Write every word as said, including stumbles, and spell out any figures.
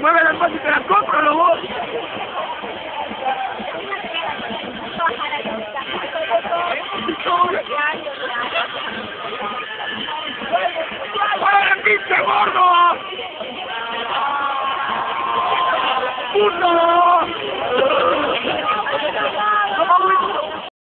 Mueve las cosas y te las compro, lobo. ¡Ahora, pinche gordo! ¡Puto!